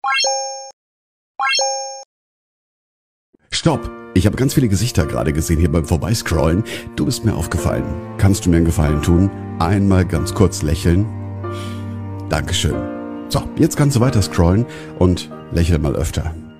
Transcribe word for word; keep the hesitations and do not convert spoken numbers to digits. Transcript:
Stopp! Ich habe ganz viele Gesichter gerade gesehen hier beim Vorbeiscrollen. Du bist mir aufgefallen. Kannst du mir einen Gefallen tun? Einmal ganz kurz lächeln. Dankeschön. So, jetzt kannst du weiter scrollen und lächel mal öfter.